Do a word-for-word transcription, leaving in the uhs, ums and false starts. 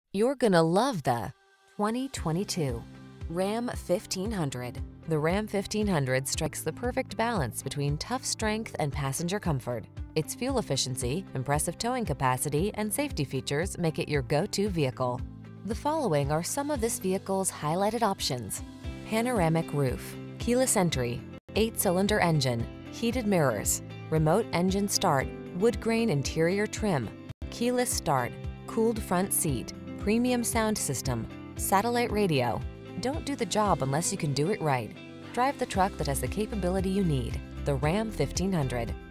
You're gonna love the twenty twenty-two Ram fifteen hundred. The Ram fifteen hundred strikes the perfect balance between tough strength and passenger comfort. Its fuel efficiency, impressive towing capacity, and safety features make it your go-to vehicle. The following are some of this vehicle's highlighted options: panoramic roof, keyless entry, eight-cylinder engine, heated mirrors, remote engine start, wood grain interior trim, keyless start, cooled front seat, premium sound system, satellite radio. Don't do the job unless you can do it right. Drive the truck that has the capability you need. The Ram fifteen hundred.